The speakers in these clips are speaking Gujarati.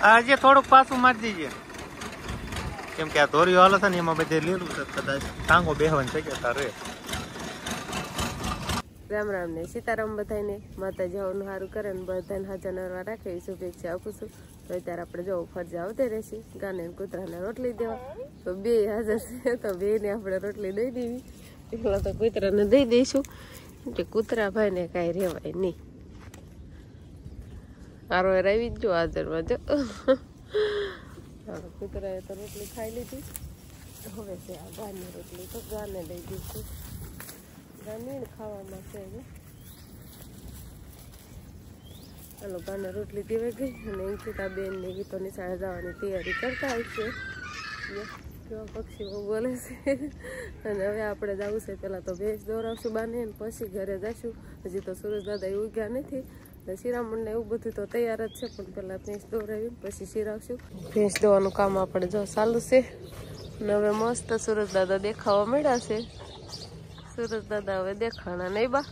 આજે થોડુંક પાછું મારી દીજે, કેમ કે આ ધોરીઓ હાલે છે ને એમાં બધે લીલું છે, કદાચ ટાંગો બેહવાની જગ્યા રે. રામ રામ ને સીતારામ બધાને, માતાજી હવનું સારું કરે ને બધાને હાજર નરવા રાખે એવી શુભેચ્છા આપું છું. તો અત્યારે આપણે જો ફરજા આવતી રહેશે ગાને કૂતરાને રોટલી દેવા, તો બે હાજર છે તો બે ને આપણે રોટલી દઈ દેવી. એટલા તો કૂતરાને દઈ દઈશું કે કૂતરા ભાઈ ને કાંઈ રહેવાય નહીં. આરો આવી જ જો હાજરમાં જો કૂતરાએ તો રોટલી ખાઈ લીધી. હવે છે આ ગાની રોટલી તો ગાને દઈ દઈશું. ગાને ખાવામાં છે ચાલો ગાને રોટલી દેવાઈ ગઈ અને અંકિતા બેન ને ગીતો નિશાળે જવાની તૈયારી કરતા આવશે. કેવા પક્ષીઓ બોલે છે. અને હવે આપણે જવું છે પેલા તો ભેંસ દોરાવશું બાને પછી ઘરે જઈશું. હજી તો સુરજ દાદા એવું ગયા નથી, શિરામણ ને એવું બધું તો તૈયાર જ છે, પણ પેલા ભેંસ દોરાવીને પછી શિરાવશું. ભેંસ દોવાનું કામ આપણે જો ચાલુ છે ને હવે મસ્ત સુરજ દાદા દેખાવા મળ્યા છે. સુરજ દાદા હવે દેખાણા નહીં બા.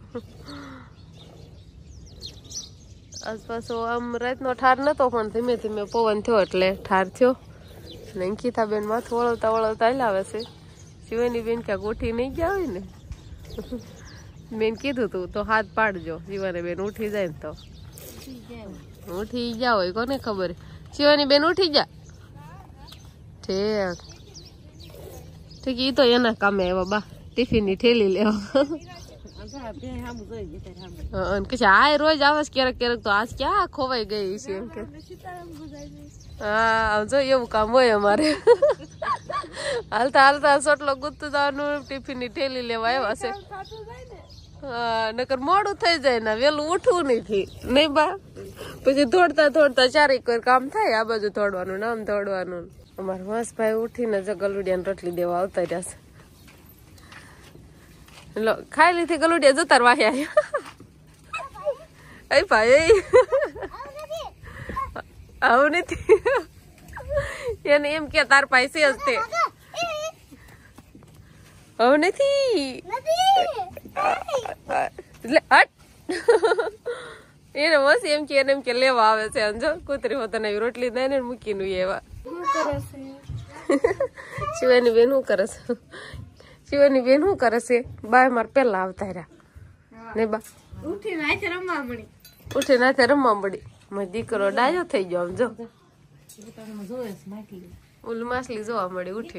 આસપાસ આમ રાતનો ઠાર નતો પણ ધીમે ધીમે પવન થયો એટલે ઠાર થયો. અને અંકિતા બેન માથું વળવતા વળવતા હલાવે છે. શિવાની બેન ક્યાં ગોઠી નહીં ગયા હોય ને, બેન કીધું તું તો હાથ પાડજો. શિવાની બેન ઉઠી જાય ને તો ઉઠી ગયા હોય કોને ખબર. શિવાની બેન ઉઠી જા ઠીક ઠીક. ઈ તો એના કામે આવ્યા બા, ટિફિન ની ઠેલી લેવા. આ રોજ આવે ક્યારેક ક્યારેક, તો આજ ક્યાં ખોવાઈ ગઈ છે એમ કે. હા જો એવું કામ હોય અમારે. હાલતા હાલતા સોટલો ગુતું જવાનું, ટિફિન ની ઠેલી લેવા આવ્યા છે. હા નકર મોડું થઈ જાય ને વેલું ઉઠવું નથી નહીં બા. પછી દોડતા દોડતા ચારેક વાર કામ થાય, આ બાજુ દોડવાનું નામ દોડવાનું. અમારા વાસભાઈ ઉઠીને જ ગલુડિયાને રોટલી દેવા આવતા રહ્યા છે. લો ખાઈ લીધી ગલુડિયા જતા વાહ્યા. એ ભાઈ આવું નથી, એને એમ કે તાર પાસે જ તે હવે નથી એટલે હટ. એને બસ એમ કે એને એમ કે લેવા આવે છે. અંજો કૂતરી હોતા નવી રોટલી દે ને મૂકીને એવા. શિવાની બેન શું કરે છે? શિવાની બેન શું કરે છે? બા મારે પેલા આવતા રહ્યા ને બા ઉઠીને હાથે રમવા મળી. મારો દીકરો ડાયો થઈ ગયો. આમ જો ઓલું માછલી જોવા મળી ઉઠી.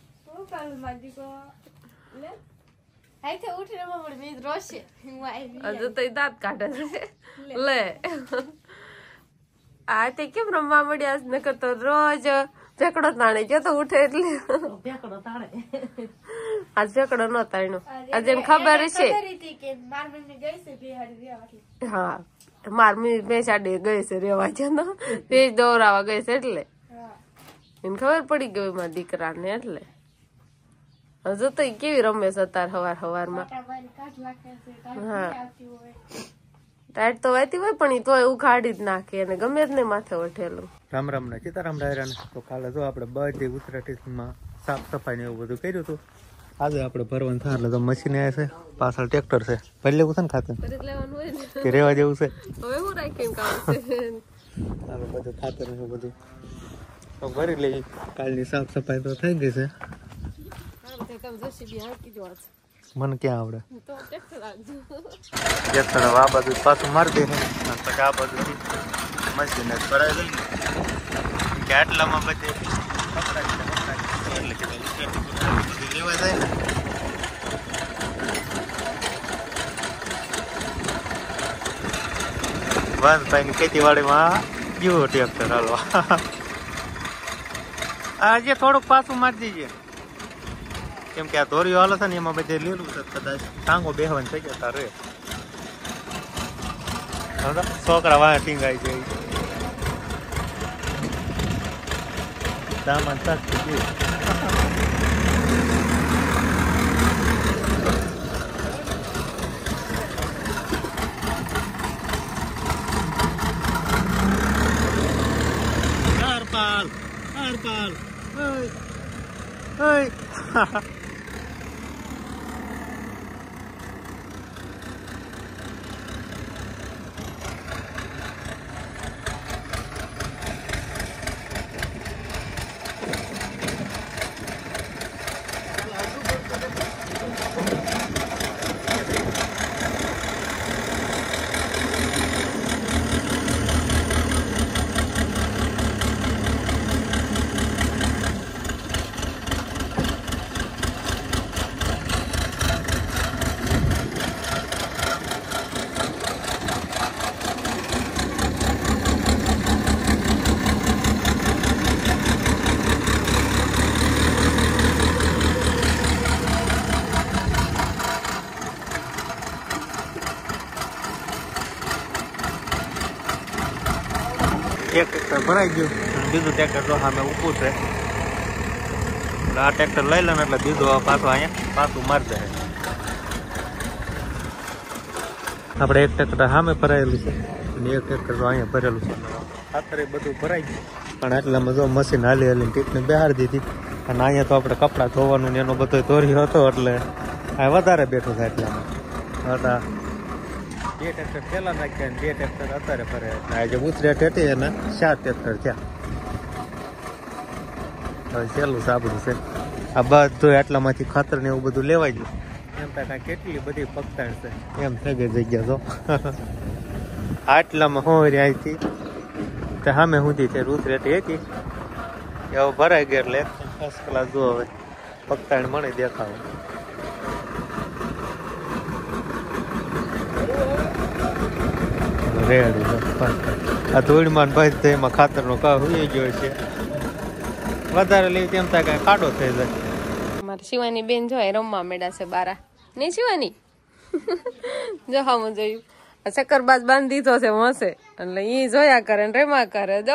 દાંત કાઢે છે લે. આ તે કેમ રમવા મળ્યા? નકર તો રોજ ઝેકડો તાણે ગયો તો ઉઠે એટલે. આ ઝેકડો નો તાણ્યો. આજે ખબર છે હા માર મેં સાડે ગઈ છે રેવા છે ને તે દોરાવા ગઈ છે એટલે એને ખબર પડી ગઈ મારા દીકરાને. એટલે હજુ તો કેવી રમે છે અત્યારે હવાર હવારમાં. હા ટાઈટ તો વાતી હોય પણ તોય ઉઘાડી જ નાખે અને ગમે જ નહીં માથે વઠેલું. રામ રામ ને સીતારામ રાયરાને. તો કાલે જો આપણે બધી ઉત્તરાઠીમાં સાફ સફાઈ ને એવું બધું કર્યું હતું. આજે આપણે ભરવાનું થાય એટલે તો મશીન આવ્યા છે, પાછળ ટ્રેક્ટર છે. ભરી લેવું છે ને ખાતર કે રેવા જેવું છે? હવે હું રાખીને કામ છે બધું ખાતર ને બધું તો ભરી લઈ. કાલની સાફ સફાઈ તો થઈ ગઈ છે. મને ક્યાં આવડે? ટ્રેક્ટર આ બાજુ પાછું મારી દે પછી આ બાજુ મશીન જ ભરાય દે કે આટલામાં બધે લેવા જાય ને. વાંસભાઈ ની ખેતીવાડીમાં ગયું ટ્રેક્ટર હાલવા. આજે થોડુંક પાછું મારી દીજે, કેમ કે આ ધોરીઓ હાલે છે ને એમાં બધે લીલું છે, કદાચ ટાંગો બેહવાની જગ્યા રે. છોકરા વાહ ટીંગાઈ જાય. સામાન સાચી ગયું. હરપાલ હરપાલ એક ટ્રેક્ટર ભરાઈ ગયું અને બીજું ટ્રેક્ટર તો સામે ઊભું છે. એટલે આ ટ્રેક્ટર લઈ લે ને એટલે બીજું પાછું અહીંયા પાછું મારી દે. આપણે એક ટ્રેક્ટર સામે ભરાયેલું છે અને એક ટ્રેક્ટર તો અહીંયા ભરેલું છે. ખાતર બધું ભરાઈ ગયું પણ એટલામાં જો મશીન હાલી હાલીને ટીપને બેહાડી દીધી. અને અહીંયા તો આપણે કપડાં ધોવાનું ને એનો બધો ધોર્યો હતો એટલે આ વધારે બેઠું થાય. એટલામાં હતા 2 ટ્રેક્ટર પહેલા નાખ્યા ને 2 ટ્રેક્ટર અત્યારે ફરે. એટલે આજે ઉતર્યા ઠેઠી અને 4 ટ્રેક્ટર થયા. હવે સહેલું સાબડું છે આ બધું. એટલામાંથી ખાતર ને એવું બધું લેવાઈ ગયું. એમ ત્યાં કેટલી બધી પગતાણ છે એમ થઈ ગઈ જગ્યા તો. આટલામાં હોરી અહીંથી તો સામે સુધી છે ઉતરેટી હતી એવું ભરાઈ ગયો. એટલે ફર્સ્ટ ક્લાસ જો હવે પગતાણ મળી દેખાવ. રેડી આ ધૂળમાં ભાઈ એમાં ખાતરનો કાં હોઈ ગયો છે. વધારે લેવી તેમ થાય કઈ ખાડો થઈ જાય. મારી શિવાની બેન જોય રમવા મેળા છે બારા નહીં શિવાની જો હા હું જોયું શક્કરબાજ બાંધી દીધો છે હશે એટલે ઈ જોયા કરે ને રમા કરે. જો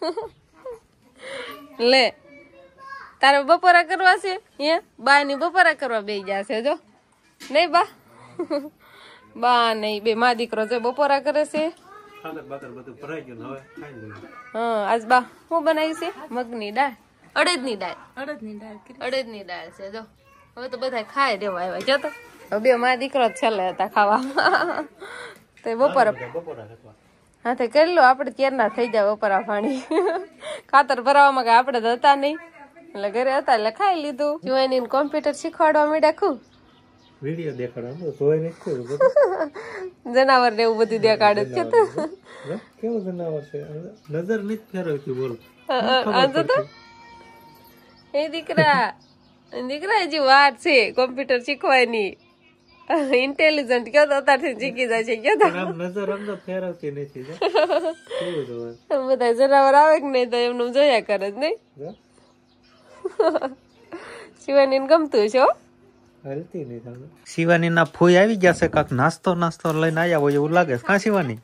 લે તારે બપોરા કરવા છે હે બા ની બપોરા કરવા બે જશે. જો નહીં બા બા નહીં બે મા દીકરો જો બપોરા કરે છે. હા આજ બા શું બનાવ્યું છે મગની દાળ અડદની દાળ છે. જો હવે તો બધા ખાઈ દેવા આવ્યા. જો તો બે મા દીકરો જ છેલ્લે હતા ખાવા. તો બપોરા હા તો કરી લો આપણે ક્યારના થઈ જાય બપોરા પાણી. ખાતર ભરાવામાં કઈ આપણે તો હતા નહીં એટલે ઘરે હતા એટલે ખાઈ લીધું. જોઈને કોમ્પ્યુટર શીખવાડવા માંડ્યા ખૂબ વિડિયો દેખાડો જોઈ નથી. જનાવર ને એવું બધું દેખાડે છે. કેવું જનાવર છે નજર નથી ફેરવતી. બોલો એ દીકરા હજી વાર છે કોમ્પ્યુટર શીખવાની. ઇન્ટેલિજન્ટ કયો તો અત્યારથી શીખી જાય છે. કયો તો નજર અંદર ફેરવતી નથી. બધા જનાવર આવે કે નહીં તો એમનું જોયા કરે જ નહીં. શિવાની ગમતું છે શિવાની ના ફોઈ આવી ગયા છે. કાક નાસ્તો લઈને આવ્યા હોય એવું લાગે. કાં શિવાની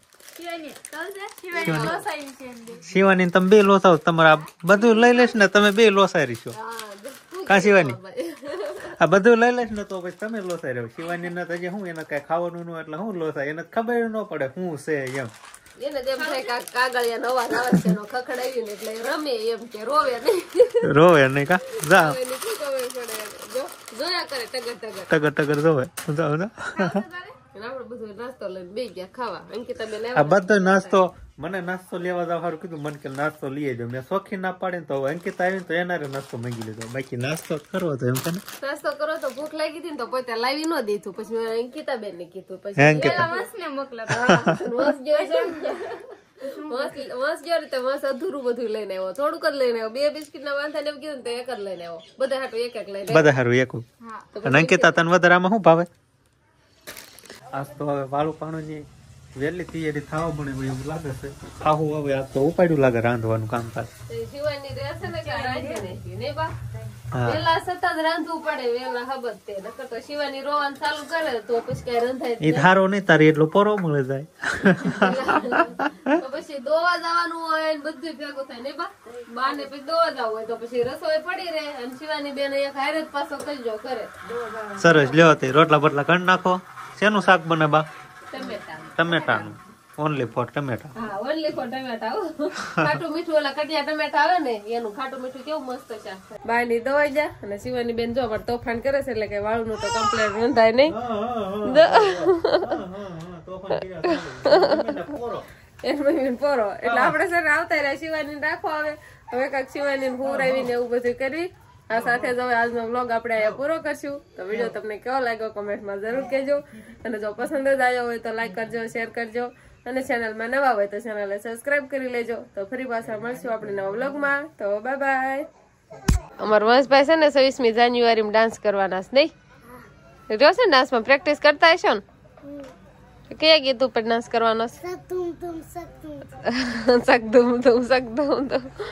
શિવાની તમે બે લોસાવ. તમારા બધું લઈ લેશ ને તમે બે લોસાઈ રહીશો. કાં શિવાની આ બધું લઈ લેશ ને તો પછી તમે લોસાઈ રહ્યો. શિવાની ને તો હું એને કઈ ખાવાનું ન એટલે હું લોસાય એને ખબર ન પડે શું છે એમ. એને જેમ થાય કાગળિયા નવા આવે છે નો ખખડાવ્યું ને એટલે રમે એમ કે રોવે નહીં. રોવે નહીં કા જા જોયા કરે ટગર જોવે. આપણે બધું નાસ્તો લઈને બે ગયા ખાવા. અંકિતા બેન આ બધો નાસ્તો મને નાસ્તો લેવા જવા સારું કીધું. મને કે નાસ્તો લઈ જાવ. મેં શોખી ના પાડે ને તો અંકિતા આવી તો એનારે નાસ્તો માંગી લીધો. બાકી નાસ્તો કરવો તો એમ કે નાસ્તો કરો તો ભૂખ લાગી હતી ને તો પોતે લાવી ન દીધું. પછી મેં અંકિતા બેન ને કીધું. પછી વંશ અધૂરું બધું લઈને આવ્યો. થોડુંક જ લઈને આવ્યો. 2 બિસ્કીટ ના વાંધા ને એમ કીધું તો એક જ લઈને આવ્યો. બધા હાટું એક લઈને બધા હારું એક. અંકિતા તને વધારે આમાં શું ભાવે? આજ તો હવે વાળું પાણું ની વહેલી તૈયારી થવા બને એવું લાગે છે. ખાવું હવે આજ તો ઉપાડ્યું લાગે રાંધવાનું કામકાજ. વેલા સતત રાંધવું પડે. વેલા ખબર તે નકર તો શિવાની રોવાનું ચાલુ કરે તો પછી કઈ રંધાય. ઈ ધારો નહીં તારી એટલો પોરો મળે જાય. તો પછી દોવા જવાનું હોય ને બધું ભેગું થાય ને બા ને પછી દોવા જવું હોય તો પછી રસોઈ પડી રહે. અને શિવાની બેન એક હારે જ પાછો કરજો કરે. સરસ લ્યો તે રોટલા બોટલા કરી નાખો. શેનું શાક બને બા? ટમેટાનું. ઓનલી ફોર ટમેટા. હા ઓનલી ફોર ટમેટા. ખાટું મીઠું ઓલા કટિયા ટમેટા આવે ને એનું ખાટું મીઠું કેવું મસ્ત છે. બાય ની દવાઈ જા અને શિવાની બેન જો પણ તોફાન કરે છે એટલે કે વાળું નું તો કમ્પ્લેટ રંધાય નહીં. પોરો એટલે આપડે સર આવતા રહ્યા શિવાની રાખો. હવે કાંક શિવાની હુરાવીને એવું બધું કરી આ સાથે જ હવે આજનો વ્લોગ આપણે અહીંયા પૂરો કરશું. તો વિડીયો તમને કેવો લાગ્યો કોમેન્ટમાં જરૂર કહેજો. અને જો પસંદ જ આવ્યો હોય તો લાઈક કરજો, શેર કરજો અને ચેનલમાં નવા હોય તો ચેનલને સબસ્ક્રાઇબ કરી લેજો. તો ફરી પાછા મળશું આપણે નવા વ્લોગમાં. તો બાય બાય. અમારો વંશભાઈ છે ને 26મી જાન્યુઆરીમાં ડાન્સ કરવાના છે નહીં? રહ્યો છે ને ડાન્સમાં પ્રેક્ટિસ કરતા હશો ને? કયા ગીત ઉપર ડાન્સ કરવાનો છે? સક ધૂમ ધૂમ સક ધૂમ.